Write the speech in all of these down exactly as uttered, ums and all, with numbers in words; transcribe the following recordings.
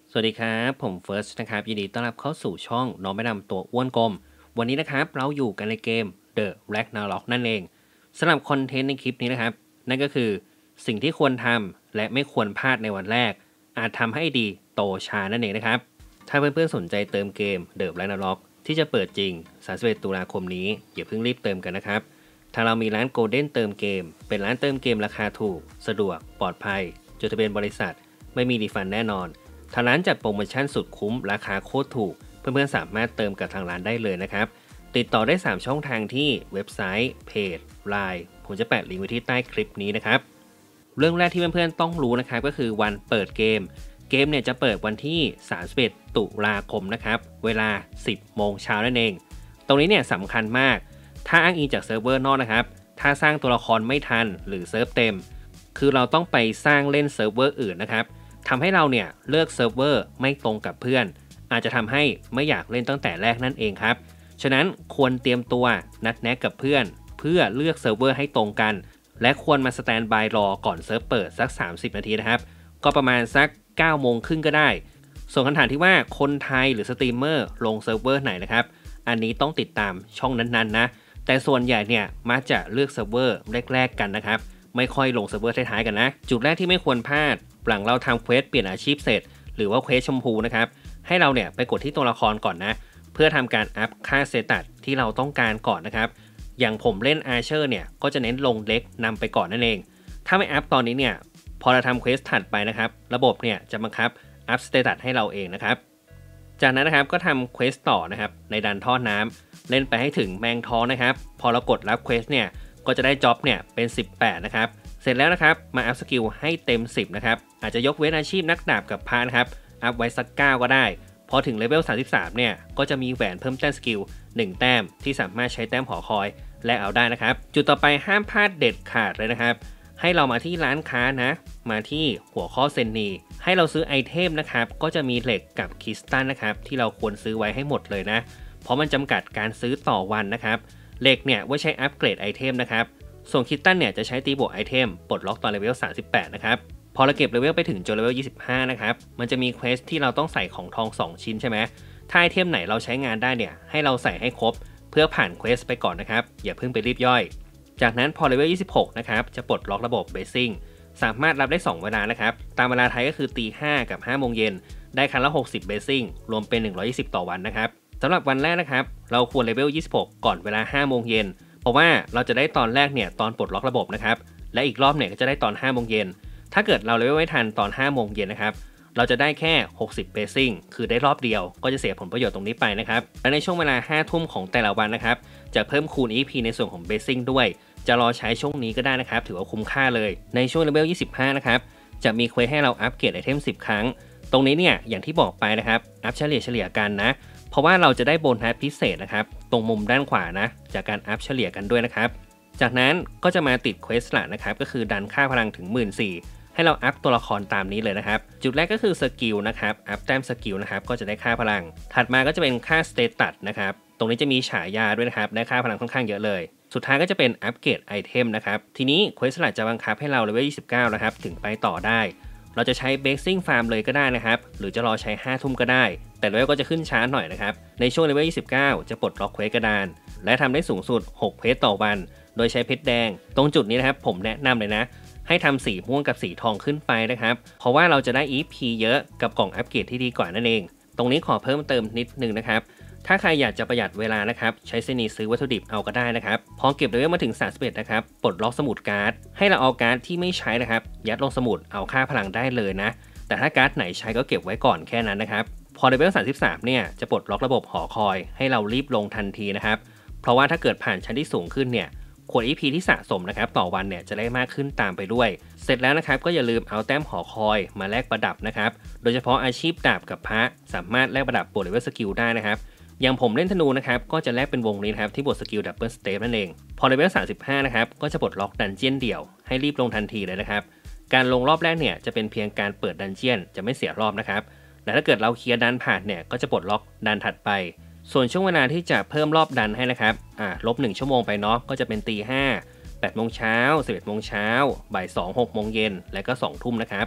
สวัสดีครับผมเฟิร์สนะครับยินดีต้อนรับเข้าสู่ช่องน้องไม่ดำตัวอ้วนกลมวันนี้นะครับเราอยู่กันในเกม The Ragnarok นั่นเองสำหรับคอนเทนต์ในคลิปนี้นะครับนั่นก็คือสิ่งที่ควรทำและไม่ควรพลาดในวันแรกอาจทำให้ดีโตช้านั่นเองนะครับถ้าเพื่อนๆสนใจเติมเกม The Ragnarok ที่จะเปิดจริงสามสิบเอ็ดตุลาคมนี้อย่าเพิ่งรีบเติมกันนะครับทางเรามีร้าน Golden เติมเกมเป็นร้านเติมเกมราคาถูกสะดวกปลอดภัยจดทะเบียนบริษัทไม่มีรีฟันแน่นอนทางร้านจัดโปรโมชั่นสุดคุ้มราคาโคตรถูกเพื่อนๆสามารถเติมกับทางร้านได้เลยนะครับติดต่อได้สามช่องทางที่เว็บไซต์เพจ ไลน์ ผมจะแปะลิงก์ไว้ที่ใต้คลิปนี้นะครับเรื่องแรกที่เพื่อนๆต้องรู้นะครับก็คือวันเปิดเกมเกมเนี่ยจะเปิดวันที่สามสิบเอ็ดตุลาคมนะครับเวลาสิบโมงเช้านั่นเองตรงนี้เนี่ยสำคัญมากถ้าอ้างอิงจากเซิร์ฟเวอร์นอกนะครับถ้าสร้างตัวละครไม่ทันหรือเซิร์ฟเต็มคือเราต้องไปสร้างเล่นเซิร์ฟเวอร์อื่นนะครับทำให้เราเนี่ยเลือกเซิร์ฟเวอร์ไม่ตรงกับเพื่อนอาจจะทำให้ไม่อยากเล่นตั้งแต่แรกนั่นเองครับฉะนั้นควรเตรียมตัวนัดแนะกับเพื่อนเพื่อเลือกเซิร์ฟเวอร์ให้ตรงกันและควรมาสแตนบายรอก่อนเซิร์ฟเปิดสักสามสิบนาทีนะครับก็ประมาณสักเก้าโมงครึ่งก็ได้ส่วนคำถามที่ว่าคนไทยหรือสตรีมเมอร์ลงเซิร์ฟเวอร์ไหนนะครับอันนี้ต้องติดตามช่องนั้นๆนะแต่ส่วนใหญ่เนี่ยมักจะเลือกเซิร์ฟเวอร์แรกๆกันนะครับไม่ค่อยลงเซิร์ฟเวอร์ท้ายๆกันนะจุดแรกที่ไม่ควรพลาดหลังเราทำเควสเปลี่ยนอาชีพเสร็จหรือว่าเควสชมพูนะครับให้เราเนี่ยไปกดที่ตัวละครก่อนนะเพื่อทำการอัพค่าสเตตัสที่เราต้องการก่อนนะครับอย่างผมเล่นอาร์เชอร์เนี่ยก็จะเน้นลงเล็กนำไปก่อนนั่นเองถ้าไม่อัพตอนนี้เนี่ยพอเราทำเควสถัดไปนะครับระบบเนี่ยจะบังคับอัพสเตตัสให้เราเองนะครับจากนั้นนะครับก็ทำเควสต่อนะครับในดันท่อน้ำเล่นไปให้ถึงแมงท้องนะครับพอเรากดรับเควสเนี่ยก็จะได้จ็อบเนี่ยเป็นสิบแปดนะครับเสร็จแล้วนะครับมาอัพสกิลให้เต็มสิบนะครับอาจจะยกเว้นอาชีพนักดาบกับพระนะครับอัพไว้สักเก้าก็ได้พอถึงเลเวลสามสิบสามเนี่ยก็จะมีแหวนเพิ่มแต้มสกิลหนึ่งแต้มที่สามารถใช้แต้มหอคอยและเอาได้นะครับจุดต่อไปห้ามพลาดเด็ดขาดเลยนะครับให้เรามาที่ร้านค้านะมาที่หัวข้อเซนนีให้เราซื้อไอเทมนะครับก็จะมีเหล็กกับคริสตัลนะครับที่เราควรซื้อไว้ให้หมดเลยนะเพราะมันจำกัดการซื้อต่อวันนะครับเหล็กเนี่ยไว้ใช้อัปเกรดไอเทมนะครับส่วนคิตตันเนี่ยจะใช้ตีบวกไอเทมปลดล็อกตอนเลเวลสามสิบแปดนะครับพอเราเก็บเลเวลไปถึงจนเลเวลยี่สิบห้านะครับมันจะมีเควสที่เราต้องใส่ของทองสองชิ้นใช่ไหมถ้าไอเทมไหนเราใช้งานได้เนี่ยให้เราใส่ให้ครบเพื่อผ่านเควสไปก่อนนะครับอย่าเพิ่งไปรีบย่อยจากนั้นพอเลเวลยี่สิบหกนะครับจะปลดล็อกระบบเบสซิ่งสามารถรับได้สองเวลานะครับตามเวลาไทยก็คือตีห้ากับห้าโมงเย็นได้ครั้งละหกสิบเบสซิ่งรวมเป็นหนึ่งร้อยยี่สิบต่อวันนะครับสำหรับวันแรกนะครับเราควรเลเวลยี่สิบหกก่อนเวลาห้าโมงเย็นเพราะว่าเราจะได้ตอนแรกเนี่ยตอนปลดล็อกระบบนะครับและอีกรอบเนี่ยก็จะได้ตอนห้าโมงเย็นถ้าเกิดเราเลเวลไม่ทันตอนห้าโมงเย็นนะครับเราจะได้แค่หกสิบเบสซิ่งคือได้รอบเดียวก็จะเสียผลประโยชน์ตรงนี้ไปนะครับและในช่วงเวลาห้าทุ่มของแต่ละวันนะครับจะเพิ่มคูณ อี พี ในส่วนของเบสซิ่งด้วยจะรอใช้ช่วงนี้ก็ได้นะครับถือว่าคุ้มค่าเลยในช่วงเลเวลยี่สิบห้านะครับจะมีเควสให้เราอัปเกรดไอเทมสิบครั้งตรงนี้เนี่ยอย่างที่บอกไปนะครับอัพเฉลี่ยเฉลี่ยกันนะเพราะว่าเราจะได้โบนัสพิเศษนะครับตรงมุมด้านขวานะจากการอัพเฉลี่ยกันด้วยนะครับจากนั้นก็จะมาติดเควสหลักนะครับก็คือดันค่าพลังถึง หนึ่งหมื่นสี่พัน ให้เราอัพตัวละครตามนี้เลยนะครับจุดแรกก็คือสกิลนะครับอัพแต้มสกิลนะครับก็จะได้ค่าพลังถัดมาก็จะเป็นค่าสเตตัสนะครับตรงนี้จะมีฉายาด้วยนะครับได้ค่าพลังค่อนข้างเยอะเลยสุดท้ายก็จะเป็นอัปเกรดไอเทมนะครับทีนี้เควสหลักจะบังคับให้เราเลเวลยี่สิบเก้านะครับถึงไปต่อได้เราจะใช้เบสซิ่งฟาร์มเลยก็ได้นะครับหรือจะรอใช้ห้าทุ่มก็ได้แต่เลเวลก็จะขึ้นช้าหน่อยนะครับในช่วงเลเวลยี่สิบเก้าจะปลดล็อกเควสกระดานและทำได้สูงสุดหกเควสต่อวันโดยใช้เพชรแดงตรงจุดนี้นะครับผมแนะนำเลยนะให้ทำสีม่วงกับสีทองขึ้นไปนะครับเพราะว่าเราจะได้ อี พี เยอะกับกล่องอัปเกรดที่ดีกว่านั่นเองตรงนี้ขอเพิ่มเติมนิดนึงนะครับถ้าใครอยากจะประหยัดเวลานะครับใช้เซนีซื้อวัตถุดิบเอาก็ได้นะครับพอเก็บเลเวลมาถึงสามสิบเอ็ดนะครับปลดล็อกสมุดการ์ดให้เราเอาการ์ดที่ไม่ใช้นะครับยัดลงสมุดเอาค่าพลังได้เลยนะแต่ถ้าการ์ดไหนใช้ก็เก็บไว้ก่อนแค่นั้นนะครับพอเลเวลสามสิบสามเนี่ยจะปลดล็อกระบบหอคอยให้เรารีบลงทันทีนะครับเพราะว่าถ้าเกิดผ่านชั้นที่สูงขึ้นเนี่ยขวด อี พี ที่สะสมนะครับต่อวันเนี่ยจะได้มากขึ้นตามไปด้วยเสร็จแล้วนะครับก็อย่าลืมเอาแต้มหอคอยมาแลกประดับนะครับโดยเฉพาะอาชีพดาบกับพระสามารถแลกประดับบวกเลเวลสกิลได้นะครับอย่างผมเล่นธนูนะครับก็จะแลกเป็นวงนี้นะครับที่บวกสกิลดับเบิลสเตปนั่นเองพอเลเวลสามสิบห้านะครับก็จะปลดล็อกดันเจียนเดี่ยวให้รีบลงทันทีเลยนะครับการลงรอบแรกเนี่ยจะเป็นเพียงการเปิดดันเจียนจะไม่เสียรอบนะครับแต่ถ้าเกิดเราเคลียร์ดันผ่านเนี่ยก็จะปลดล็อกดันถัดไปส่วนช่วงเวลาที่จะเพิ่มรอบดันให้นะครับอ่าลบหนึ่งชั่วโมงไปเนาะก็จะเป็นตีห้าแปดโมงเช้าสิบเอ็ดโมงเช้าบ่ายสอง หกโมงเย็นและก็สองทุ่มนะครับ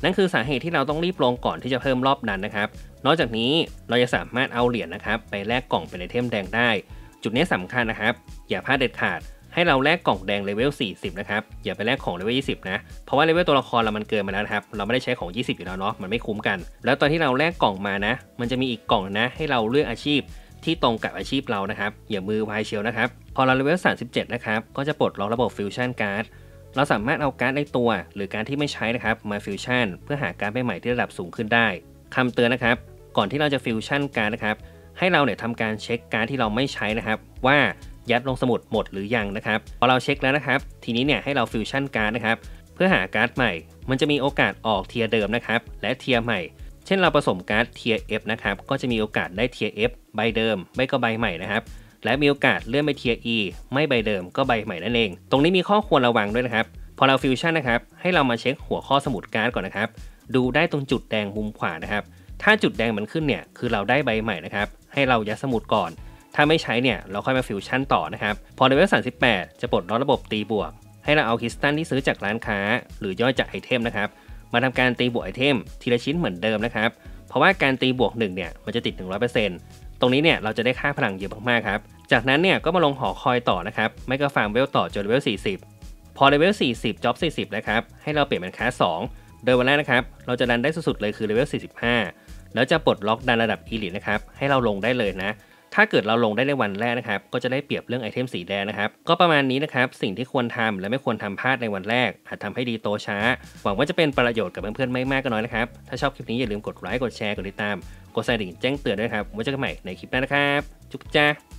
นั่นคือสาเหตุที่เราต้องรีบลงก่อนที่จะเพิ่มรอบดันนะครับนอกจากนี้เราจะสามารถเอาเหรียญนะครับไปแลกกล่องเป็นไอเทมแดงได้จุดนี้สำคัญนะครับอย่าพลาดเด็ดขาดให้เราแลกกล่องแดงเลเวลสี่สิบนะครับอย่าไปแลกของเลเวลยี่สิบนะเพราะว่าเลเวลตัวละครเรามันเกินมาแล้วครับเราไม่ได้ใช้ของยี่สิบอยู่แล้วเนาะมันไม่คุ้มกันแล้วตอนที่เราแลกกล่องมานะมันจะมีอีกกล่องนะให้เราเลือกอาชีพที่ตรงกับอาชีพเรานะครับอย่ามือวายเชียวนะครับพอเราเลเวลสามสิบเจ็ดนะครับก็จะปลดล็อกระบบฟิวชั่นการ์ดเราสามารถเอาการ์ดในตัวหรือการ์ดที่ไม่ใช้นะครับมาฟิวชั่นเพื่อหาการ์ดใหม่ๆที่ระดับสูงขึ้นได้คำเตือนนะครับก่อนที่เราจะฟิวชั่นการ์ดนะครับให้เราเนี่ยทำการเช็คการ์ดที่เราไม่ใช้นะครับว่ายัดลงสมุดหมดหรือยังนะครับพอเราเช็คแล้วนะครับทีนี้เนี่ยให้เราฟิวชั่นการ์ดนะครับเพื่อหาการ์ดใหม่มันจะมีโอกาสออกเทียร์เดิมนะครับและเทียร์ใหม่เช่นเราผสมการ์ดเทียร์ F นะครับก็จะมีโอกาสได้เทียร์ F ใบเดิมไม่ก็ใบใหม่นะครับและมีโอกาสเลื่อนไปเทียร์ E ไม่ใบเดิมก็ใบใหม่นั่นเองตรงนี้มีข้อควรระวังด้วยนะครับพอเราฟิวชั่นนะครับให้เรามาเช็คหัวข้อสมุดการ์ดก่อนนะครับดูได้ตรงจุดแดงมุมขวานะครับถ้าจุดแดงมันขึ้นเนี่ยคือเราได้ใบใหม่นะครับให้เรายัดสมุดก่อนถ้าไม่ใช้เนี่ยเราค่อยมาฟิวชั่นต่อนะครับพอเลเวลสามสิบแปดจะปลดล็อกระบบตีบวกให้เราเอาคริสตัลที่ซื้อจากร้านค้าหรือย่อยจากไอเทมนะครับมาทำการตีบวกไอเทมทีละชิ้นเหมือนเดิมนะครับเพราะว่าการตีบวกหนึ่งเนี่ยมันจะติด หนึ่งร้อยเปอร์เซ็นต์ ตรงนี้เนี่ยเราจะได้ค่าพลังเยอะมากๆครับจากนั้นเนี่ยก็มาลงหอคอยต่อนะครับไม่ก็ฟาร์มเวลต่อจนเลเวลสี่สิบพอเลเวลสี่สิบจ็อบสี่สิบนะครับให้เราเปลี่ยนเป็นคลาสสองโดยวันแรกนะครับเราจะดันได้สุดๆเลยคือเลเวลสี่สิบห้าแล้วจะปลดล็อกดันระดับอีลิทนะครับให้เราลงได้เลยนะถ้าเกิดเราลงได้ในวันแรกนะครับก็จะได้เปรียบเรื่องไอเทมสีแดงนะครับก็ประมาณนี้นะครับสิ่งที่ควรทำและไม่ควรทำพลาดในวันแรกอาจทำให้ดีโตช้าหวังว่าจะเป็นประโยชน์กับเพื่อนๆไม่มากก็น้อยนะครับถ้าชอบคลิปนี้อย่าลืมกดไลค์กดแชร์กดติดตามกดสั่นกระดิ่งแจ้งเตือนด้วยครับไว้เจอกันใหม่ในคลิปหน้านะครับจุ๊บจ้า